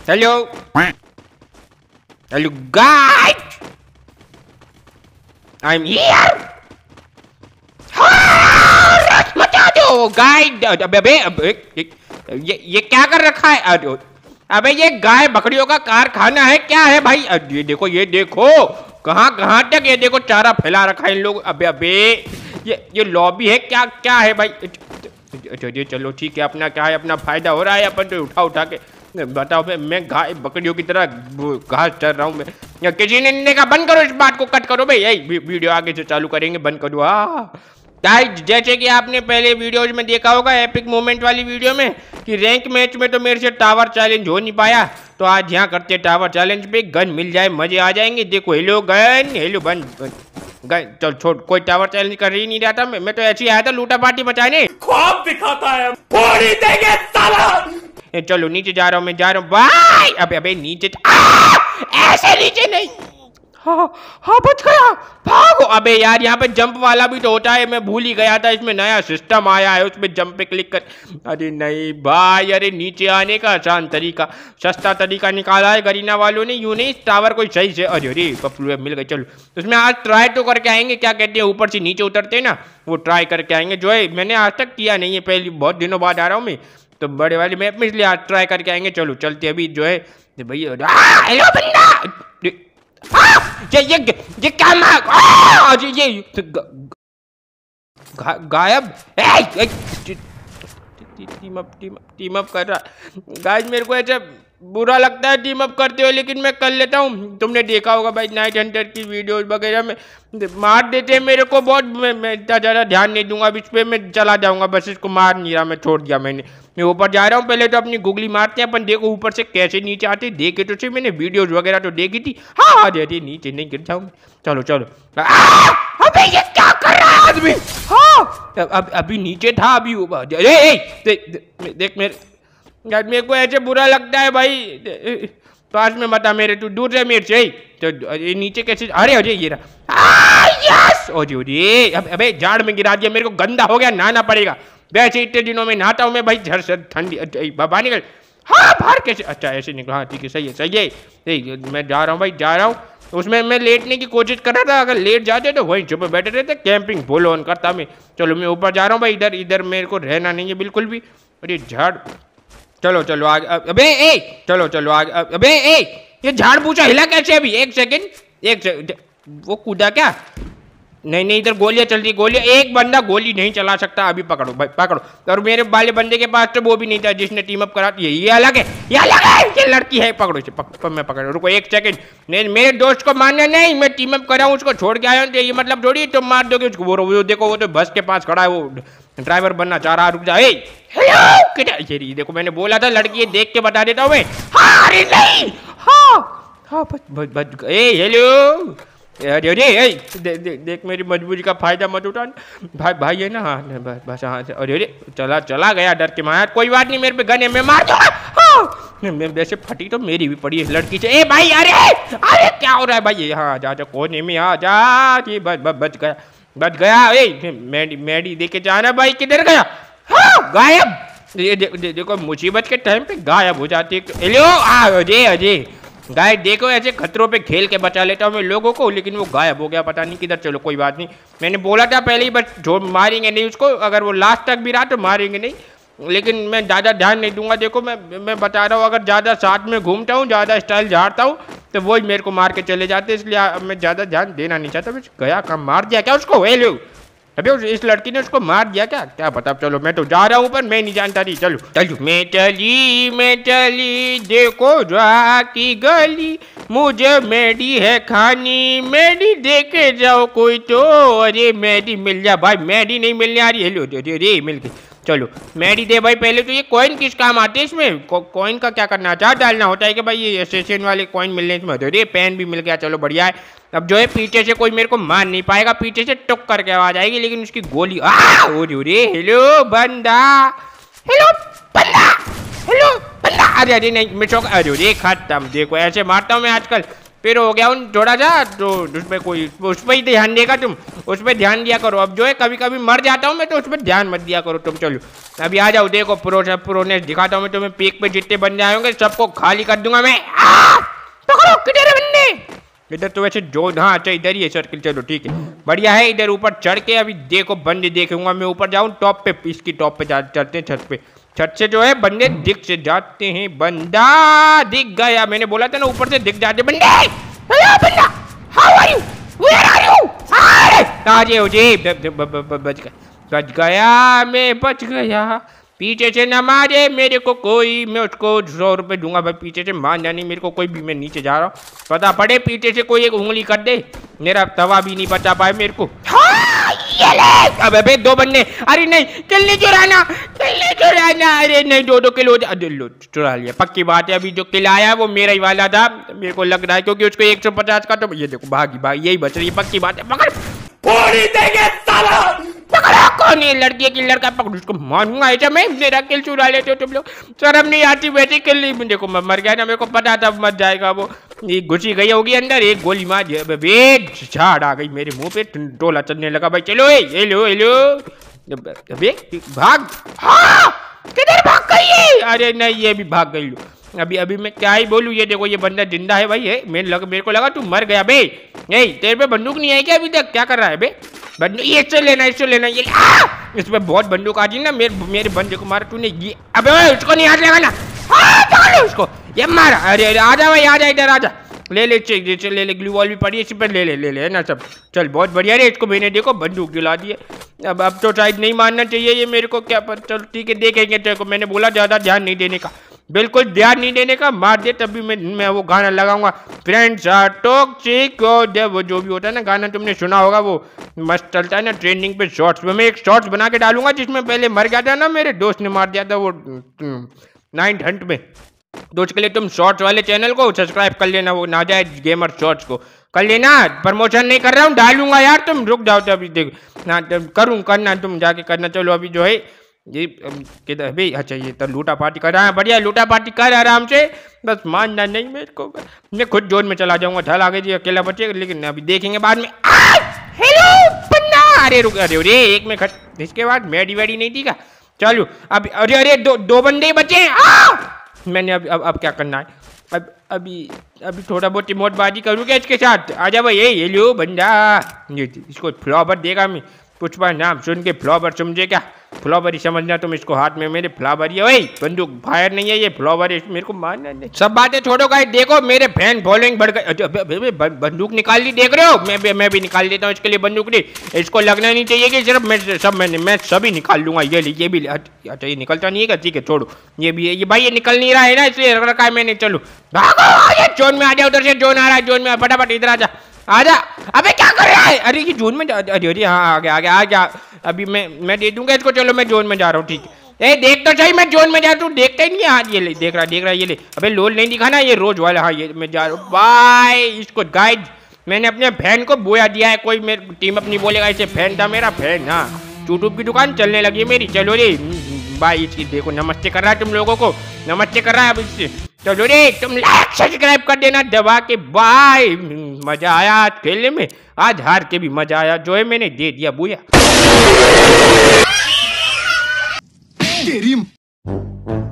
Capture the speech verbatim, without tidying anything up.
Hello hello guys, I am here. मचा दो guys. अबे अबे ये ये क्या कर रखा है? अबे ये गाय बकरियों का कारखाना है क्या है भाई? ये देखो ये देखो कहाँ कहाँ तक ये देखो चारा फैला रखा है इन लोग। अबे अबे ये ये लॉबी है क्या क्या है भाई? चलिए चलो ठीक है, अपना क्या है, अपना फायदा हो रहा है, अपन तो उठा उठा के बताओ। मैं गाय बकरियों की तरह घास चल रहा हूँ मैं। या किसी ने ने कहा बंद करो इस बात को, कट करो भाई, यही वीडियो आगे से चालू करेंगे, बंद करो। हाँ गाइस, जैसे कि आपने पहले वीडियोज में देखा होगा एपिक मोमेंट वाली वीडियो में कि रैंक मैच में तो मेरे से टावर चैलेंज हो नहीं पाया, तो आज यहाँ करते टावर चैलेंज पे गन मिल जाए, मजे आ जाएंगे। देखो हेलो गन, हेलो बन गन। चल छोड़, कोई टावर चैलेंज कर ही नहीं रहा था, मैं, मैं तो ऐसे ही आया था लूटा पार्टी मचाने। ख्वाब दिखाता है, फोड़ी देंगे साला। चलो नीचे जा रहा हूँ, मैं जा रहा हूँ भाई। अबे अबे नीचे ऐसे नीचे नहीं। हाँ हाँ बच गया, भागो। अबे यार यहाँ पे जंप वाला भी तो होता है, मैं भूल ही गया था, इसमें नया सिस्टम आया है, उसमें जंप पे क्लिक कर। अरे नहीं भाई, अरे नीचे आने का आसान तरीका, सस्ता तरीका निकाला है गरीना वालों ने, यूं नहीं टावर कोई सही से। अरे अरे पप्पू मिल गए। चलो उसमें आज ट्राई तो करके आएंगे, क्या कहते हैं ऊपर से नीचे उतरते हैं ना, वो ट्राई करके आएंगे। जो है मैंने आज तक किया नहीं है, पहले बहुत दिनों बाद आ रहा हूँ मैं तो बड़े वाले मैप में, इसलिए आज ट्राई करके आएंगे। चलो चलते अभी जो है भैया। हेलो बंदा, ये ये ये क्या मार ये गायब। Team up team up team up कर रहा। गाइस मेरे को ऐसा बुरा लगता है टीम अप करते हो, लेकिन मैं कर लेता हूँ। तुमने देखा होगा भाई नाइट हंटर की वीडियोस वगैरह में मार देते हैं मेरे को बहुत। मैं मैं इतना ज़्यादा ध्यान नहीं दूंगा अब इस पर, मैं चला जाऊंगा बस। इसको मार नहीं रहा मैं, छोड़ दिया मैंने। मैं ऊपर जा रहा हूँ, पहले तो अपनी गुगली मारते हैं अपन। देखो ऊपर से कैसे नीचे आते, देखे तो सही, मैंने वीडियोस वगैरह तो देखी थी। हाँ अरे नीचे नहीं गिर जाऊँ। चलो चलो, अबे ये क्या कर रहा है आदमी? हाँ अब अभी नीचे था, अभी ऊपर। अरे देख मेरे यार, मेरे को ऐसे बुरा लगता है भाई। पास में बता मेरे, तू दूर से मेरे से। तो ये नीचे कैसे? अरे अरे ये रहा, यस। अरे अरे अब अबे झाड़ में गिरा दिया, मेरे को गंदा हो गया, नहाना पड़ेगा। वैसे इतने दिनों में नहाता हूँ मैं भाई, झर से ठंडी बाबा निकल। हाँ बाहर कैसे? अच्छा ऐसे निकला, हाँ ठीक है, सही है सही है। मैं जा रहा हूँ भाई, जा रहा हूँ। उसमें मैं लेटने की कोशिश कर रहा था, अगर लेट जाते तो वहीं चुप बैठे रहते, कैंपिंग फुल ऑन करता मैं। चलो मैं ऊपर जा रहा हूँ भाई, इधर इधर मेरे को रहना नहीं है बिल्कुल भी। अरे झाड़, चलो चलो आगे। अबे ए चलो चलो आगे। अबे ए ये झाड़ पूछा हिला कैसे अभी? एक सेकंड एक सेकंड, वो कूदा क्या? नहीं नहीं इधर गोलियां चल रही, गोलियां। एक बंदा गोली नहीं चला सकता अभी, पकड़ो भाई पकड़ो। और मेरे वाले बंदे के पास तो वो भी नहीं था जिसने टीम अप करा। ये ये अलग है, ये अलग है, ये लड़की है। पकड़ो इसे, पकड़, मैं पकड़। रुको एक सेकंड, नहीं मेरे दोस्त को मानना नहीं, मैं टीम अप करा हूँ, उसको छोड़ के आया हूँ, ये मतलब थोड़ी तुम मार दोगे उसको। वो देखो वो तो बस के पास खड़ा है, वो ड्राइवर बनना चाह रहा। रुक जा। हेलो ये देखो, मैंने बोला था लड़की है, देख के बता देता हूँ मैं। हाँ अरे नहीं, हाँ हाँ बच बच गए। हेलो अरे अरे दे, दे, देख मेरी मजबूरी का फायदा मत उठा भाई। भाई है ना, हाँ बस हाँ से। अरे अरे चला चला गया डर के माया। कोई बात नहीं, मेरे पे गन है, मैं मार दूंगा। हाँ वैसे फटी तो मेरी भी पड़ी है लड़की से। ए भाई अरे अरे क्या हो रहा है भाई? हाँ जा जा, कोने में आ जा। ये बच बच गया बच गया। ए मैडी मैडी देके जाना भाई, किधर गया? हाँ गायब। ये देखो मुसीबत के टाइम पे गायब हो जाती है। हेलो अजय अजय गाय देखो, ऐसे खतरों पे खेल के बचा लेता हूँ मैं लोगों को, लेकिन वो गायब हो गया, पता नहीं किधर। चलो कोई बात नहीं, मैंने बोला था पहले ही, बस जो मारेंगे नहीं उसको, अगर वो लास्ट तक भी रहा तो मारेंगे नहीं, लेकिन मैं ज़्यादा ध्यान नहीं दूंगा। देखो मैं मैं बता रहा हूँ, अगर ज़्यादा साथ में घूमता हूँ, ज़्यादा स्टाइल झाड़ता हूँ, तो वही मेरे को मार के चले जाते, इसलिए मैं ज़्यादा ध्यान देना नहीं चाहता। बस गया काम, मार दिया क्या उसको? वे लो अबे इस लड़की ने उसको मार दिया क्या? क्या पता। चलो मैं तो जा रहा हूँ, पर मैं नहीं जानता थी। चलो चलो मैं चली मैं चली, देखो जा की गली, मुझे मैडी है खानी, मैडी देके जाओ कोई तो। अरे मैडी मिल जा भाई, मैडी नहीं मिलने आ रही। हेलो अरे अरे मिल गई। चलो मैडी दे भाई। पहले तो ये कॉइन किस काम आते हैं इसमें? कॉइन का क्या करना? चार डालना होता है कि भाई ये एसेसिन वाले कॉइन मिलने इसमें। अरे पेन भी मिल गया, चलो बढ़िया है। अब जो है पीछे से कोई मेरे को मार नहीं पाएगा, पीछे से टुक करके आवाज आएगी, लेकिन उसकी गोली। अरे हेलो बंदा, हेलो बंदा, हेलो बंदा। अरे अरे नहीं मिस होगा। अरे अरे खत्म। देखो ऐसे मारता हूँ मैं आजकल, फिर हो गया उन थोड़ा सा, तो उसमें कोई उस पर ही ध्यान देगा तुम, उस पर ध्यान दिया करो। अब जो है कभी कभी मर जाता हूँ मैं, तो उस पर ध्यान मत दिया करो तुम। चलो अभी आ जाओ, देखो प्रो प्रोनेस दिखाता हूँ मैं तुम्हें। पीक पे जितने बंदे आएंगे सबको खाली कर दूंगा मैं। पकड़ो, किधर है बंदे? इधर तो वैसे जो, हाँ अच्छा इधर ही है सर्किल। चलो ठीक है, बढ़िया है। इधर ऊपर चढ़ के अभी देखो बंदे देखूंगा मैं। ऊपर जाऊँ टॉप पे, इसकी टॉप पे चढ़ते हैं, छत पे। छत से जो है बंदे दिख से जाते हैं। बंदा दिख गया, मैंने बोला था ना ऊपर से दिख जाते बंदे। हेलो बंदा, how are you, where are you? अरे ओ जी, बच गया, बच गया, मैं बच गया। पीछे से न मारे मेरे को कोई, मैं उसको सौ रुपये दूंगा भाई। पीछे से मारना नहीं मेरे को कोई भी, मैं नीचे जा रहा हूँ। पता पड़े पीछे से कोई एक उंगली कर दे, मेरा तवा भी नहीं बचा पाए मेरे को। हाँ, ये ले। अब अबे दो बन्ने, अरे नहीं किल्ली चुराना, किल्ली चुराना। अरे नहीं, दो दो किलो लो चुरा लिया। पक्की बात है, अभी जो किला आया वो मेरा ही वाला था मेरे को लग रहा है, क्योंकि उसको एक सौ पचास का। तो ये देखो भागी भागी, यही बच रही है, पक्की बात है। पकड़, फोड़ी देंगे साला। पकड़ा, कौन है? लड़की की लड़का पकड़, उसको मारूंगा ऐसा मैं। मेरा किल चुरा लेते हो तुम लोग, शर्म नहीं आती? वैसे किल नहीं, देखो मैं मर गया ना, मेरे को पता था मर जाएगा वो। ये घुसी गई होगी अंदर, एक गोली मार झाड़ आ गई मेरे मुंह पे, टोला चलने लगा भाई। चलो हेलो हेलो, अबे भाग। हाँ, किधर भाग गई है? अरे नहीं, ये भी भाग गई। अभी अभी मैं क्या ही बोलूं। ये देखो ये बंदा जिंदा है भाई। है मेरे लग मेरे को लगा तू मर गया बे। नहीं, तेरे पे बंदूक नहीं है क्या अभी तक? क्या कर रहा है बे? बंदूक ये इससे लेना, इससे लेना। ये इसमें बहुत बंदूक आ गई ना, मेरे मेरे बंदे को मारा तूने। ये अबे उसको नहीं हाथ लगाना, पकड़ उसको, ये मारा। अरे अरे आजा भाई, आजा इधर आजा। ले ले चेक ले ले, ग्लू वॉल भी पड़ी है इस पर, ले ले ले ले ना सब। चल बहुत बढ़िया रे, इसको मैंने देखो बंदूक दिला दी है। अब अब तो शायद नहीं मानना चाहिए ये मेरे को, क्या पर चल ठीक है देखेंगे। तेरे को मैंने बोला ज़्यादा ध्यान नहीं देने का, बिल्कुल ध्यान नहीं देने का। मार दे तभी मैं मैं वो गाना लगाऊंगा, फ्रेंड्स आर टॉक्सिक। वो जो भी होता है ना गाना, तुमने सुना होगा, वो मस्त चलता है ना ट्रेंडिंग पे शॉर्ट्स में। मैं एक शॉर्ट्स बना के डालूंगा जिसमें पहले मर गया था ना, मेरे दोस्त ने मार दिया था वो नाइन्थ हंट में। तो उसके लिए तुम शॉर्ट्स वाले चैनल को सब्सक्राइब कर लेना, वो नाजायज गेमर शॉर्ट्स को कर लेना। प्रमोशन नहीं कर रहा हूँ, डालूंगा यार, तुम रुक जाओ तो अभी देख ना, करूँ करना, तुम जाके करना। चलो अभी जो है ये किधर भाई? अच्छा ये तो लूटा पार्टी कर रहा है, बढ़िया लूटा पार्टी कर आराम से, बस मानना नहीं मेरे को। मैं खुद जोन में चला जाऊंगा, ढल आगे जी अकेला बचे, लेकिन अभी देखेंगे बाद में। हेलो बन्ना, अरे रुक, अरे अरे एक में खट, इसके बाद मैडी वैडी नहीं थी क्या? चलो अब, अरे अरे दो दो बंदे बचे। मैंने अब अब अब क्या करना है? अब अभी अभी थोड़ा बहुत रिमोट बाजी करूँ क्या इसके साथ? आजा भाई, ये लो बंदा, ये इसको फ्लावर देगा। मैं पुष्पा नाम सुन के फ्लावर समझे क्या? फ्लावर ही समझना तुम इसको, हाथ में मेरे फ्लावर ही है। ओए बंदूक फायर नहीं है, ये फ्लावर है, मेरे को मारना नहीं। सब बातें छोड़ो गाइस, देखो मेरे फैन फॉलोइंग बढ़ गई। बंदूक निकाल ली, देख रहे हो? मैं भी मैं भी निकाल देता हूँ इसके लिए बंदूक नहीं। इसको लगना नहीं चाहिए कि सिर्फ मैं सब मैंने मैं सभी निकाल लूंगा। ये ये भी, अच्छा ये निकलता नहीं है क्या? ठीक है छोड़ो, ये भी है। ये भाई ये निकल नहीं रहा है ना, इसलिए रख रखा है मैंने। चलो भागो, जोन में आ जाओ, उधर से जोन आ रहा है, जोन में फटाफट इधर आ जा, आजा। अबे क्या कर रहा है? अरे ये जोन में जा, अरे अरे हाँ आ गया आ गया आ गया। अभी मैं मैं दे दूंगा इसको। चलो मैं जोन में जा रहा हूँ, ठीक है। ए देख तो सही, मैं जोन में जा रहा हूँ, देखता ही नहीं है। हाँ ये ले, देख रहा देख रहा ये ले। अबे लोल नहीं दिखाना, ये रोज वाला। हाँ ये मैं जा रहा हूँ बाय। इसको गाइड मैंने अपने फैन को बोया दिया है, कोई मेरे टीम अपनी बोलेगा इसे फैन था मेरा फैन। हाँ यूट्यूब की दुकान चलने लगी है मेरी। चलो रे बाय। इसकी देखो नमस्ते कर रहा है तुम लोगों को, नमस्ते कर रहा है अब इससे। चलो रे तुम लाइक सब्सक्राइब कर देना दबा के। बाय, मजा आया आज खेलने में, आज हार के भी मजा आया, जो है मैंने दे दिया बुया। तेरी